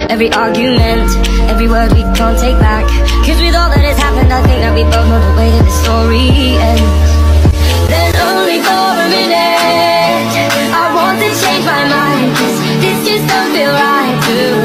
every argument, every word we can't take back. Cause with all that has happened, I think that we both know the way that the story ends. Then only for a minute I want to change my mind, 'cause this just don't feel right to